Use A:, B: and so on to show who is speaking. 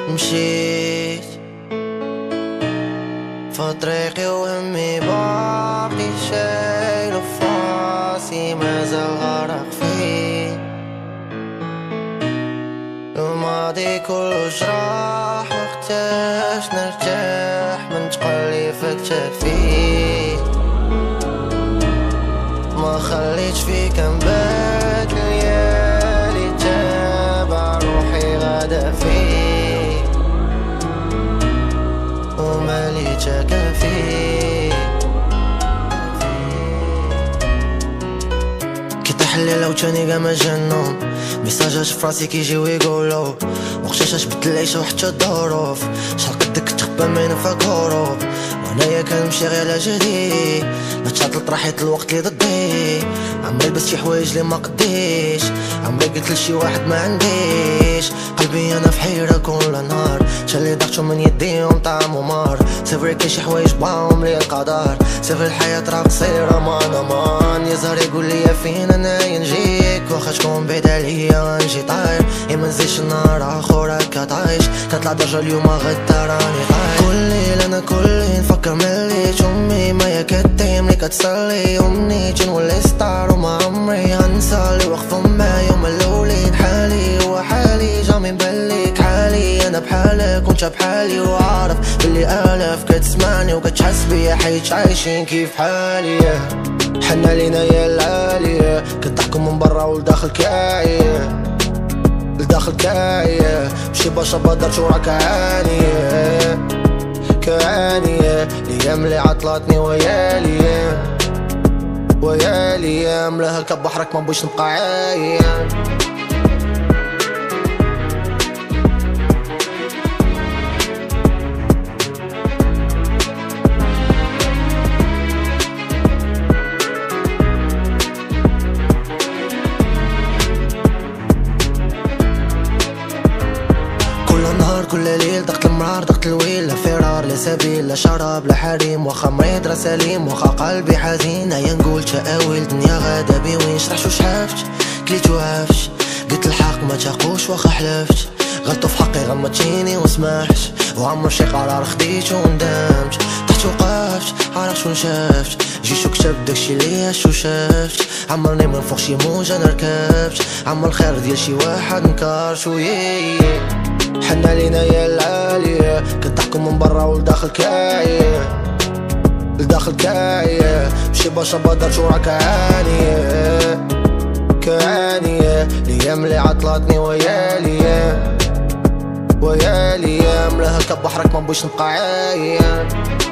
A: مشيت فطريقي وهمي باقي شايل فاسي مازال غرق فيه. الماضي كلش راح وقتاش نرتاح من تقلي فكتفي. ما خليتش فيك نبات ليالي تابع روحي غدا فيه وماليتك فيه. كي تحلي لو تاني قام جنون ميساجاش فراسي كيجي ويقولو وقتاش جبت العيشة وحتى الظروف شحال قدك تخبى ما ينفعك هروب وانايا كنمشي غير على جهدي لا تعطلت راحت الوقت لي ضدي. عمري لبست شي حوايج لي ما قديش عمري قلت لشي واحد ما عنديش قلبي انا في حيرة كل نهار شالي ضغطو من يديهم طعم ومار. سيفري كاين شي حوايج باهم لي القدر سيفري الحياة راه قصيرة ما ضمان يظهر يقول لي فين انا نجيك واخا تكون بعيد عليا نجي طاير يا منزيدش النهار اخر هكا طايش كتطلع درجة اليوم غدا راني طاير. كل ليل انا كل ليل نفكر مليت امي ما هي كتيم لي كتسلي ومنيت نولي ستار وما عمري غنسى اللي وقفوا معايا هما الاولين. حالي هو حالي جامي نبليك حالي انا بحالك وانت بحالي وعارف بلي الاف كتسمعني وكتحس بيا حيت عايشين كيف حالي. حنا لينا يا العالية كتضحكوا من برا والداخل كاعية الداخل كاعية مشي باشا بدرت وراك عانية كعانية الايام اللي عطلتني ويالي ويالي ملاها كبحرك ما بغيتش نبقى عايم. كل ليل ضغط المرار ضغط الويل لا فرار لا سبيل لا شراب لا حريم واخا مريض راه سليم واخا قلبي حزين هيا نقول تأويل دنيا غادا بي وين شرح شو شحافت كليت وعافش قلت الحق ما تاقوش واخا حلفت غلطو في حقي غمضتيني وسمحت وعمر شي قرار خديت وندمت طحت وقفت عرف شو نشافت جيت وكتبت داكشي ليا شو شافت عمرني من فوق شي موجة انا ركبت عمر الخير ديال شي واحد نكار شويه. حنا لينا يا العالية كتضحكوا من برا والداخل كاعية الداخل كاعية مشي باشا بدرت وراك عانية كعانية الايام اللي عطلتني ويالي ويالي ملاها كبحرك ما بغيتش نبقى عايم.